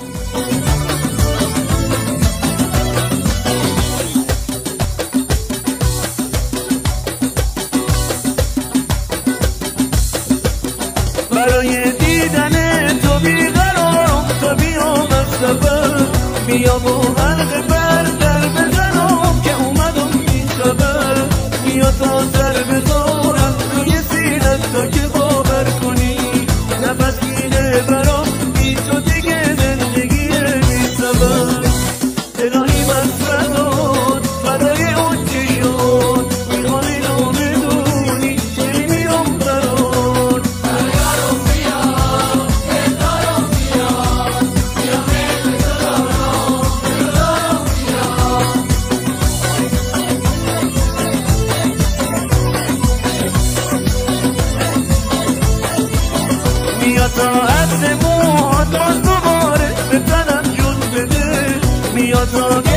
برای دیدن تو بیقرارم، تا بیام از سفر بیام و حلقه بر در بزنم که اومدم این خبر. بیا تا سر بذارم روی سینت تا که باور کنی نفس گیره برام بی تو دیگه زندگی بی سبب. الهی من فدای اون چشات میخوام اینو بدونی چی میام برات. بیا تا عدل موهات باز دوباره به تنم جون بده، بیا تا